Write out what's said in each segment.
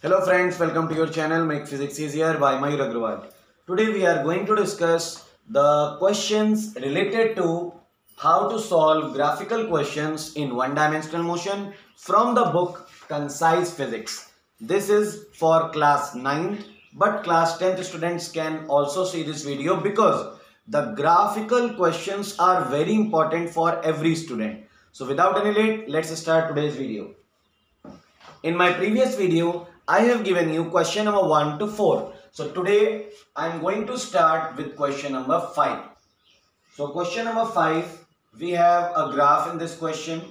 Hello friends, welcome to your channel Make Physics Easier by Mayur Agrawal. Today we are going to discuss the questions related to how to solve graphical questions in one-dimensional motion from the book Concise Physics. This is for class 9th, but class 10th students can also see this video because the graphical questions are very important for every student. So without any late, let's start today's video. In my previous video, I have given you question number 1 to 4. So today I am going to start with question number 5. So question number 5, we have a graph in this question.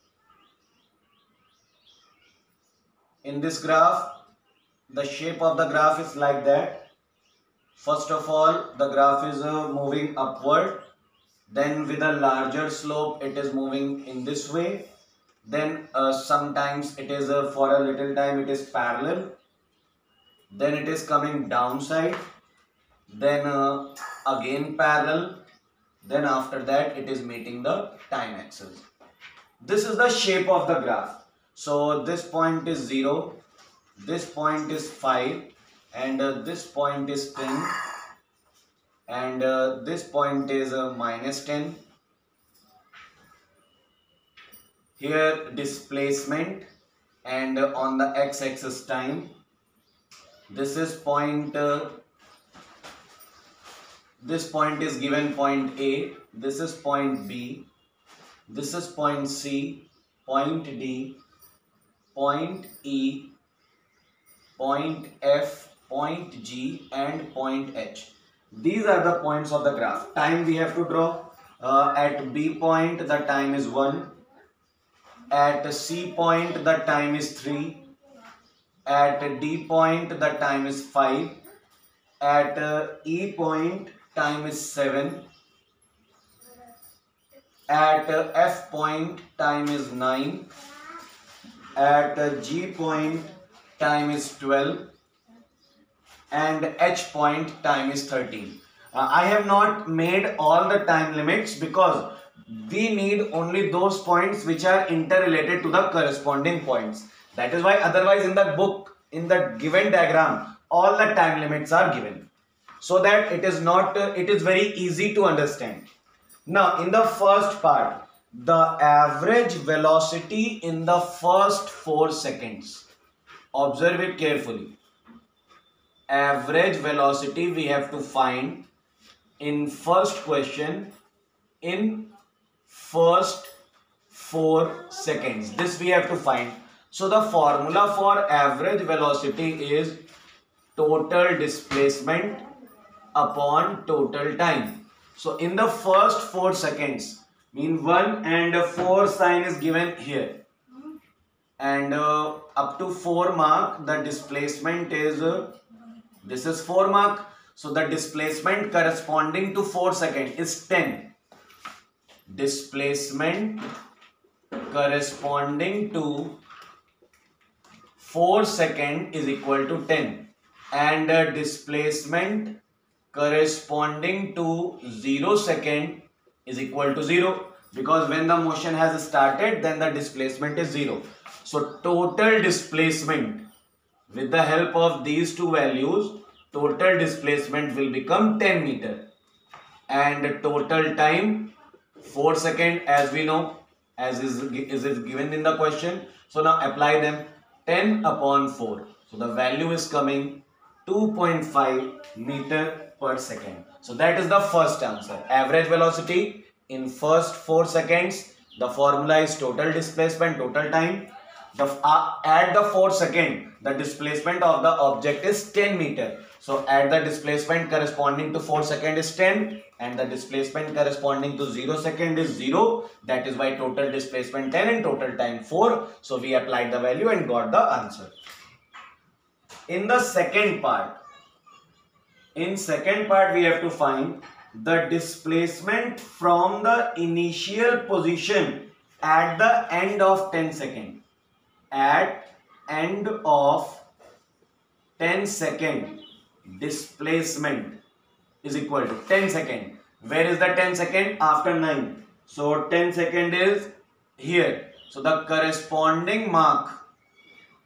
In this graph, the shape of the graph is like that. First of all, the graph is moving upward. Then with a larger slope, it is moving in this way. Then sometimes it is for a little time it is parallel. Then it is coming downside, then again parallel, then after that it is meeting the time axis. This is the shape of the graph. So this point is 0, this point is 5, and this point is 10, and this point is minus 10. Here displacement, and on the x-axis time. This is point this point is given point A, this is point B, this is point C, point D, point E, point F, point G, and point H. These are the points of the graph. Time we have to draw. At B point the time is 1, at C point the time is 3, at D point the time is 5, at E point time is 7, at F point time is 9, at G point time is 12, and H point time is 13. I have not made all the time limits because we need only those points which are interrelated to the corresponding points. That is why otherwise in the book, in the given diagram, all the time limits are given, so that it is not it is very easy to understand. Now in the first part, the average velocity in the first 4 seconds. Observe it carefully. Average velocity we have to find in first question in first 4 seconds. This we have to find. So the formula for average velocity is total displacement upon total time. So in the first 4 seconds, mean 1 and 4 sign is given here, and up to 4 mark the displacement is this is 4 mark. So the displacement corresponding to 4 seconds is 10. Displacement corresponding to 4 seconds is equal to 10, and displacement corresponding to 0 second is equal to 0, because when the motion has started then the displacement is 0. So total displacement, with the help of these two values, total displacement will become 10 meter, and total time 4 seconds, as we know, as is given in the question. So now apply them. 10 upon 4. So the value is coming 2.5 meter per second. So that is the first answer. Average velocity in first 4 seconds. The formula is total displacement, total time. At the 4 second, the displacement of the object is 10 meter. So at the displacement corresponding to 4 second is 10, and the displacement corresponding to 0 second is 0. That is why total displacement 10 and total time 4. So we applied the value and got the answer. In the second part, we have to find the displacement from the initial position at the end of 10 seconds. At end of 10 second, displacement is equal to 10 second. Where is the 10 second? After 9. So 10 second is here. So the corresponding mark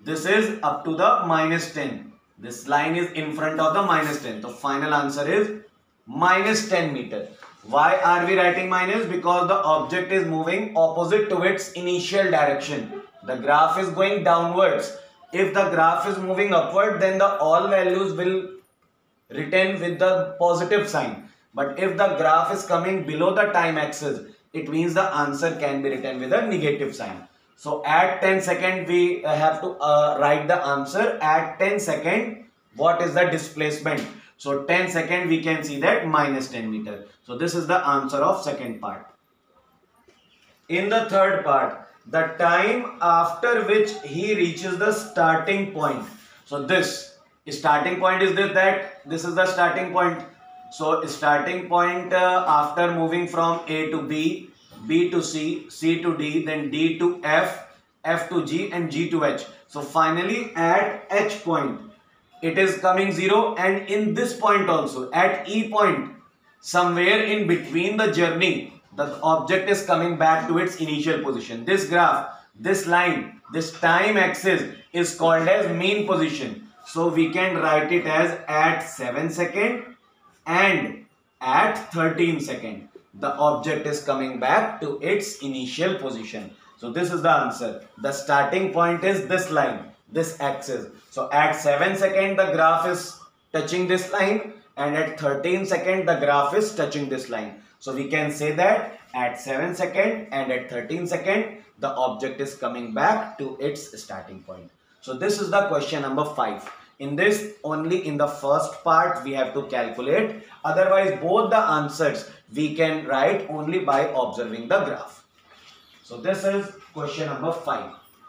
This is up to the minus 10. This line is in front of the minus 10. So final answer is minus 10 meter. Why are we writing minus? Because the object is moving opposite to its initial direction. The graph is going downwards. If the graph is moving upward, then the all values will written with the positive sign. But if the graph is coming below the time axis, it means the answer can be written with a negative sign. So at 10 second we have to write the answer. At 10 second, what is the displacement? So 10 second we can see that minus 10 meter. So this is the answer of second part. In the third part, the time after which he reaches the starting point. So this starting point is this is the starting point. So starting point after moving from A to B, B to C, C to D, then D to F, F to G and G to H. So finally at H point, it is coming 0, and in this point also at E point, somewhere in between the journey, the object is coming back to its initial position. This graph, this line, this time axis is called as mean position. So we can write it as at 7 second and at 13 second. The object is coming back to its initial position. So this is the answer. The starting point is this line, this axis. So at 7 second the graph is touching this line, and at 13 second the graph is touching this line. So we can say that at 7 second and at 13 second the object is coming back to its starting point. So this is the question number 5. In this, only in the first part we have to calculate. Otherwise both the answers we can write only by observing the graph. So this is question number 5.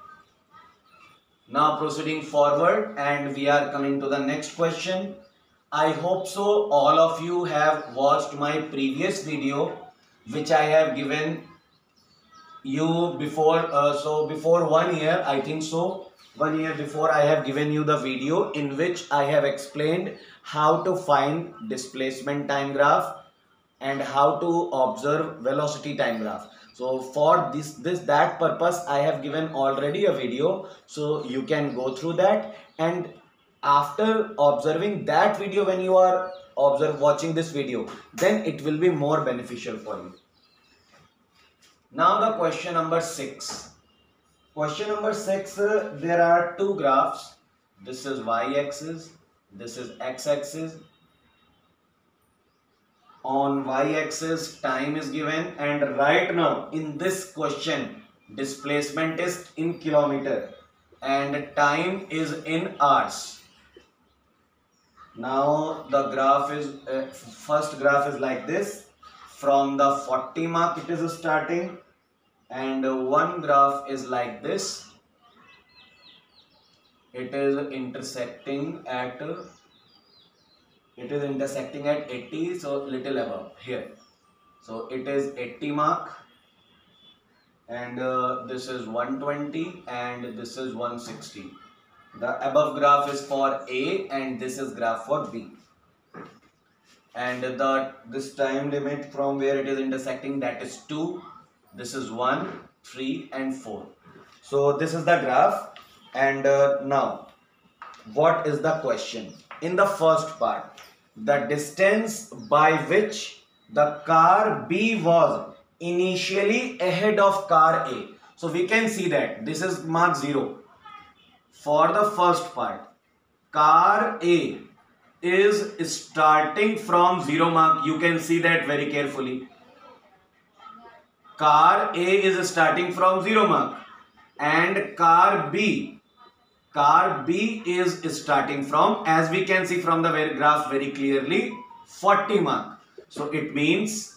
Now proceeding forward, and we are coming to the next question. I hope so all of you have watched my previous video which I have given you before, before 1 year, I think so. 1 year before I have given you the video in which I have explained how to find displacement time graph and how to observe velocity time graph. So for that purpose I have given already a video, so you can go through that, and after observing that video, when you are watching this video, then it will be more beneficial for you. Now the question number 6. Question number 6, there are two graphs. This is y-axis, this is x-axis. On y-axis time is given, and right now in this question displacement is in kilometer and time is in hours. Now the graph is first graph is like this. From the 40 mark it is starting, and one graph is like this. It is intersecting at 80, so little above here. So it is 80 mark, and this is 120 and this is 160. The above graph is for A and this is graph for B. And this time limit from where it is intersecting, that is 2. This is 1, 3 and 4. So this is the graph. And now what is the question? In the first part, the distance by which the car B was initially ahead of car A. So we can see that this is mark 0. For the first part, car A is starting from 0 mark. You can see that very carefully. Car A is starting from 0 mark, and car B is starting from, as we can see from the graph very clearly, 40 mark. So it means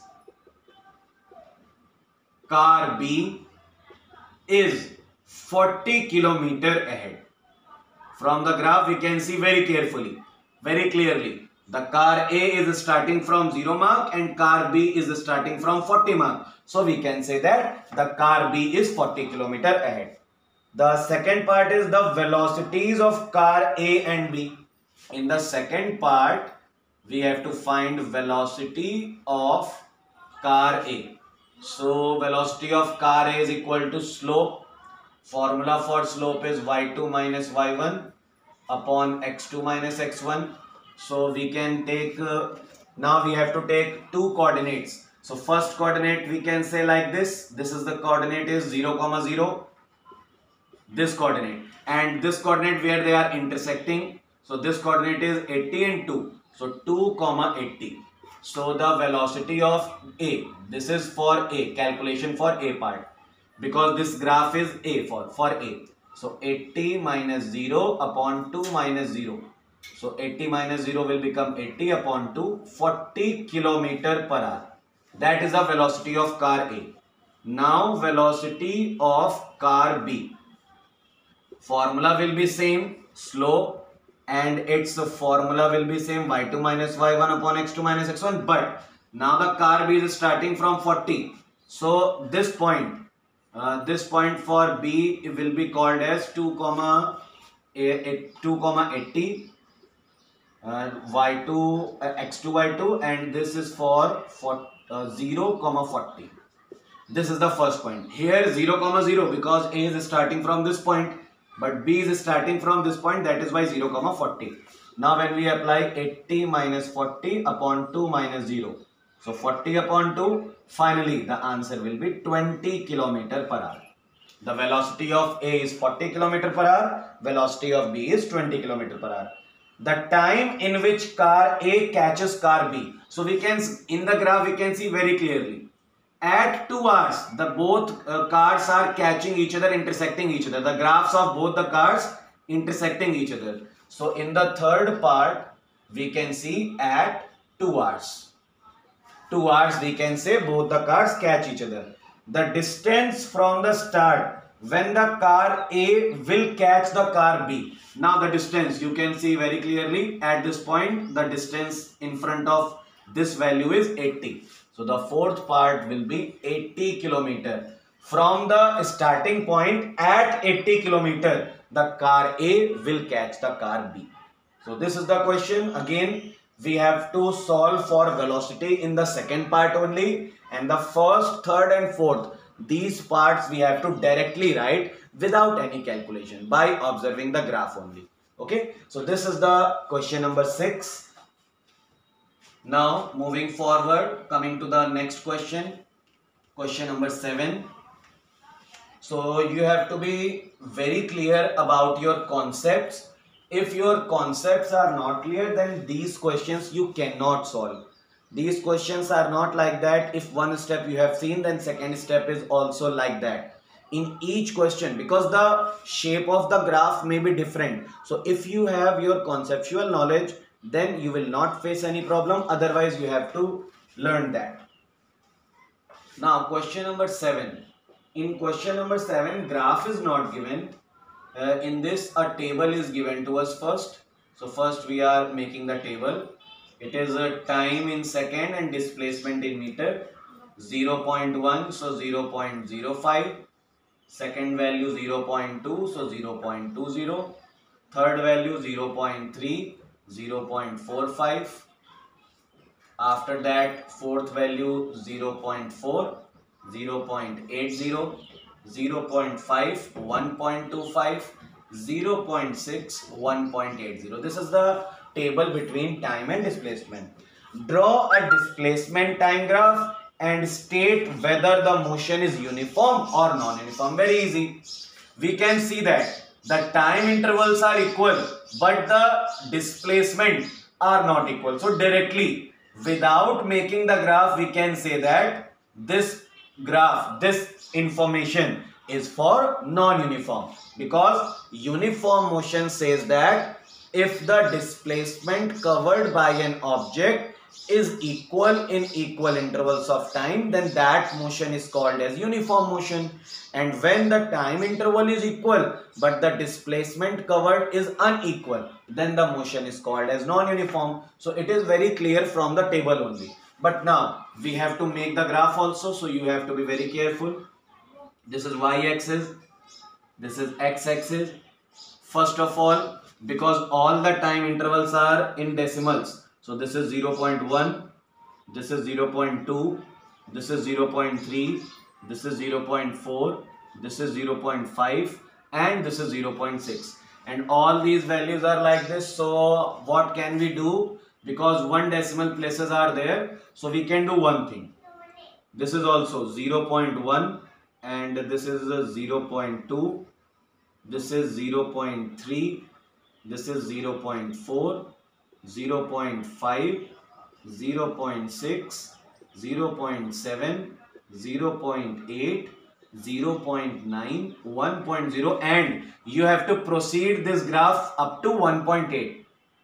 car B is 40 kilometer ahead. From the graph we can see very carefully, very clearly, the car A is starting from 0 mark and car B is starting from 40 mark. So we can say that the car B is 40 kilometer ahead. The second part is the velocities of car A and B. In the second part, we have to find velocity of car A. So velocity of car A is equal to slope. Formula for slope is y2 minus y1 upon x2 minus x1. So we can take, now we have to take two coordinates. So first coordinate we can say like this. This is the coordinate is 0, 0. This coordinate. And this coordinate where they are intersecting. So this coordinate is 80 and 2. So 2, 80. So the velocity of A. This is for A. Calculation for A part. Because this graph is A for A. So 80 minus 0 upon 2 minus 0. So 80 minus 0 will become 80 upon 2, 40 kilometer per hour. That is the velocity of car A. Now velocity of car B. Formula will be same, slope, and its formula will be same, y2 minus y1 upon x2 minus x1. But now the car B is starting from 40. So this point for B will be called as 2, 80, y2 x2 y2, and this is for 0, 40. This is the first point. Here 0, 0 because A is starting from this point, but B is starting from this point, that is why 0, 40. Now when we apply 80 minus 40 upon 2 minus 0. So 40 upon 2, finally the answer will be 20 kilometer per hour. The velocity of A is 40 kilometer per hour, velocity of B is 20 kilometer per hour. The time in which car A catches car B. So we can, in the graph we can see very clearly. At 2 hours, the both cars are catching each other, intersecting each other. The graphs of both the cars intersecting each other. So in the third part, we can see at 2 hours. 2 hours we can say both the cars catch each other. The distance from the start when the car A will catch the car B. Now the distance you can see very clearly at this point, the distance in front of this value is 80. So the fourth part will be 80 kilometer. From the starting point at 80 kilometer, the car A will catch the car B. So this is the question. Again, we have to solve for velocity in the second part only, and the first, third and fourth, these parts we have to directly write without any calculation by observing the graph only. Okay, so this is the question number 6. Now moving forward, coming to the next question, question number 7. So you have to be very clear about your concepts. If your concepts are not clear, then these questions you cannot solve. These questions are not like that. If one step you have seen, then second step is also like that. In each question, because the shape of the graph may be different. So if you have your conceptual knowledge, then you will not face any problem. Otherwise, you have to learn that. Now, question number 7. In question number 7, graph is not given. In this, a table is given to us first. So first we are making the table. It is a time in second and displacement in meter. 0.1, so 0.05. Second value 0.2, so 0.20. Third value 0.3, 0.45. After that, fourth value 0.4, 0.80, 0.5, 1.25, 0.6, 1.80. This is the table between time and displacement. Draw a displacement time graph and state whether the motion is uniform or non-uniform. Very easy. We can see that the time intervals are equal, but the displacement are not equal. So directly, without making the graph, we can say that this graph, this information is for non-uniform, because uniform motion says that if the displacement covered by an object is equal in equal intervals of time, then that motion is called as uniform motion. And when the time interval is equal but the displacement covered is unequal, then the motion is called as non-uniform. So it is very clear from the table only. But now we have to make the graph also, so you have to be very careful. This is y-axis, this is x-axis. First of all, because all the time intervals are in decimals, so this is 0.1, this is 0.2, this is 0.3, this is 0.4, this is 0.5, and this is 0.6, and all these values are like this. So what can we do? Because one decimal places are there, so we can do one thing. This is also 0.1, and this is 0.2, this is 0.3, this is 0.4, 0.5, 0.6, 0.7, 0.8, 0.9, 1.0, and you have to proceed this graph up to 1.8.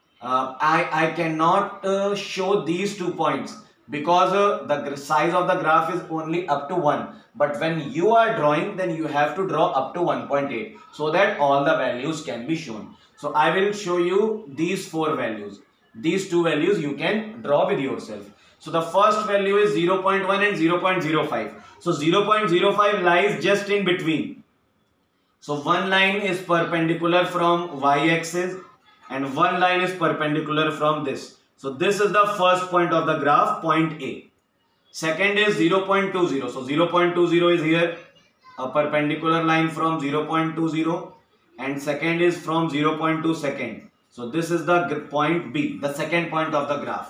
I cannot show these 2 points because the size of the graph is only up to 1. But when you are drawing, then you have to draw up to 1.8 so that all the values can be shown. So I will show you these 4 values. These 2 values you can draw with yourself. So the first value is 0.1 and 0.05. So 0.05 lies just in between. So one line is perpendicular from y-axis and one line is perpendicular from this. So this is the first point of the graph, point A. Second is 0.20. So 0.20 is here, a perpendicular line from 0.20, and second is from 0.2 second. So this is the point B, the second point of the graph.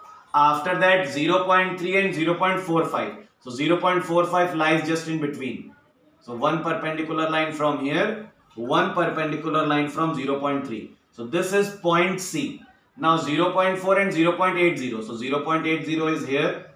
After that 0.3 and 0.45. So 0.45 lies just in between. So one perpendicular line from here, one perpendicular line from 0.3. So this is point C. Now 0.4 and 0.80. So 0.80 is here,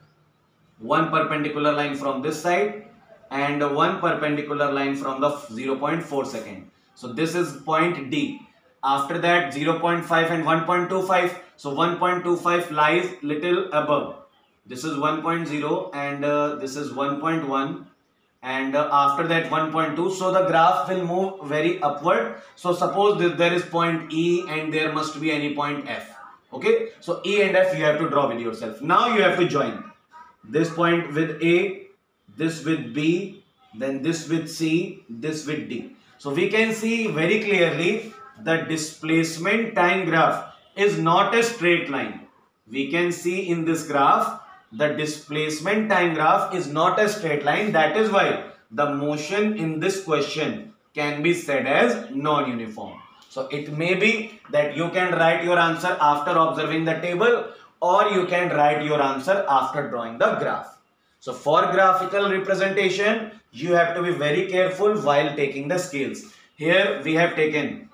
one perpendicular line from this side and one perpendicular line from the 0.4 second. So this is point D. After that 0.5 and 1.25. So 1.25 lies little above. This is 1.0 and this is 1.1, and after that 1.2. So the graph will move very upward. So suppose that there is point E and there must be any point F. Okay, so E and F you have to draw with yourself. Now you have to join this point with A, this with B, then this with C, this with D. So we can see very clearly the displacement time graph is not a straight line. We can see in this graph the displacement time graph is not a straight line. That is why the motion in this question can be said as non-uniform. So it may be that you can write your answer after observing the table, or you can write your answer after drawing the graph. So for graphical representation, you have to be very careful while taking the scales. Here we have taken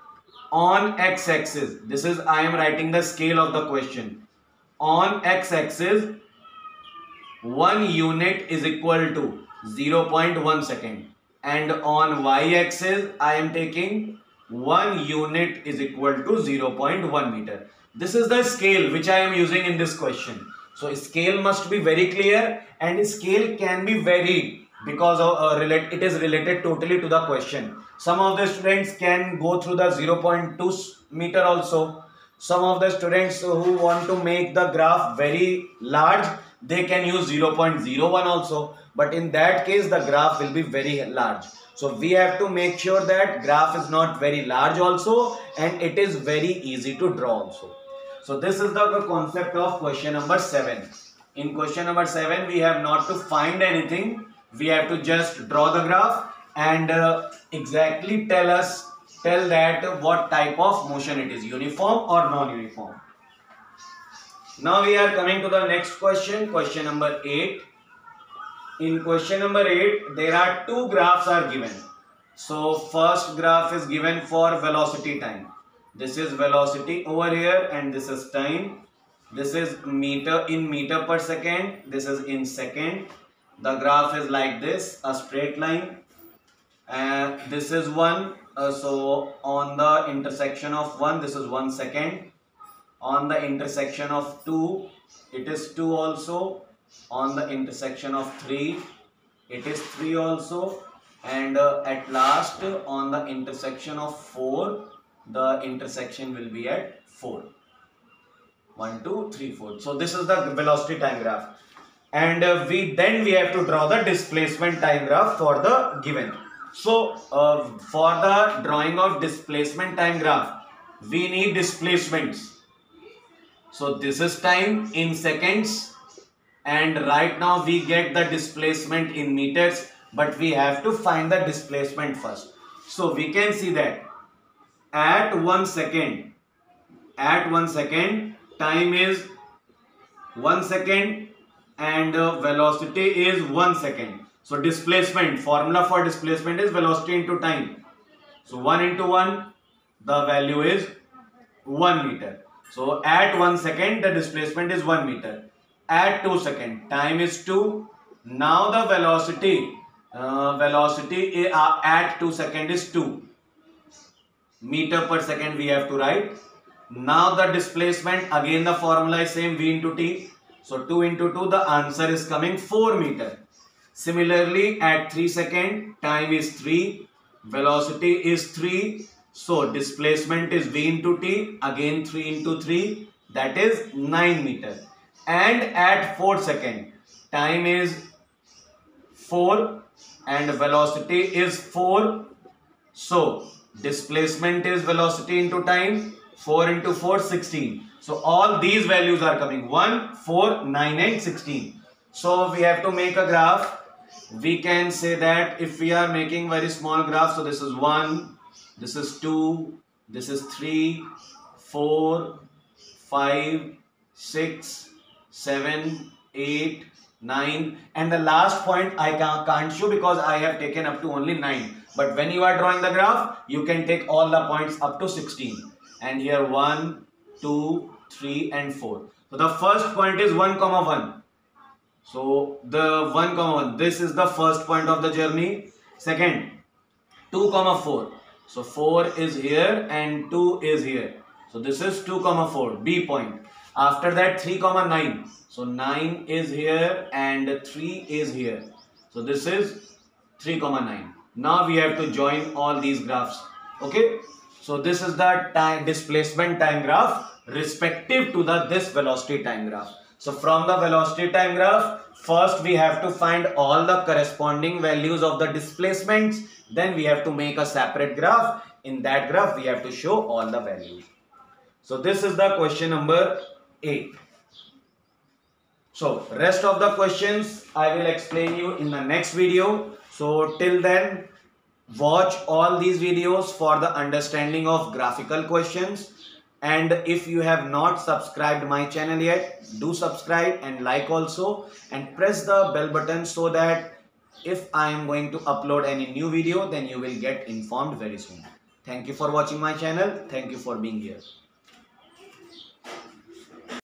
on x-axis. This is, I am writing the scale of the question. On x-axis, 1 unit is equal to 0.1 second, and on y-axis I am taking 1 unit is equal to 0.1 meter. This is the scale which I am using in this question. So scale must be very clear, and scale can be varied because of, it is related totally to the question. Some of the students can go through the 0.2 meter also. Some of the students who want to make the graph very large, they can use 0.01 also. But in that case, the graph will be very large. So we have to make sure that graph is not very large also, and it is very easy to draw also. So this is the concept of question number 7. In question number 7, we have not to find anything. We have to just draw the graph and exactly tell that what type of motion it is, uniform or non-uniform. Now we are coming to the next question, question number 8. In question number 8, there are 2 graphs are given. So first graph is given for velocity time. This is velocity over here, and this is time. This is meter in meter per second. This is in second. The graph is like this, a straight line. And this is 1. So on the intersection of 1, this is 1 second. On the intersection of 2, it is 2 also. On the intersection of 3, it is 3 also. And at last, on the intersection of 4, the intersection will be at 4. 1, 2, 3, 4. So this is the velocity time graph. And we have to draw the displacement time graph for the given. So for the drawing of displacement time graph, we need displacements. So this is time in seconds, and right now we get the displacement in meters. but we have to find the displacement first. So we can see that at 1 second, time is 1 second and velocity is 1 second. So displacement, formula for displacement is velocity into time. So 1 into 1, the value is 1 meter. So at 1 second, the displacement is 1 meter. At 2 second, time is 2. Now the velocity at 2 second is 2 meter per second we have to write. Now the displacement, again the formula is same, v into t. So 2 into 2, the answer is coming 4 meter. Similarly, at 3 second, time is 3, velocity is 3. So displacement is v into t, again 3 into 3, that is 9 meter. And at 4 second, time is 4 and velocity is 4. So displacement is velocity into time, 4 into 4, 16. So all these values are coming 1, 4, 9 and 16. So we have to make a graph. We can say that if we are making very small graph, so this is 1, this is 2, this is 3, 4, 5, 6, 7, 8, 9, and the last point I can't show because I have taken up to only 9. But when you are drawing the graph, you can take all the points up to 16. And here 1, 2, 3 and 4. So the first point is 1, 1. So the 1, 1, this is the first point of the journey. Second, 2, 4. So 4 is here and 2 is here. So this is 2, 4, B point. After that 3, 9. So 9 is here and 3 is here. So this is 3, 9. Now we have to join all these graphs. Okay. So this is the displacement time graph respective to this velocity time graph. So from the velocity time graph, first we have to find all the corresponding values of the displacements. Then we have to make a separate graph. In that graph, we have to show all the values. So this is the question number 8. So rest of the questions I will explain you in the next video. So till then, watch all these videos for the understanding of graphical questions. And if you have not subscribed my channel yet, do subscribe and like also, and press the bell button so that if I am going to upload any new video, then you will get informed very soon. Thank you for watching my channel. Thank you for being here.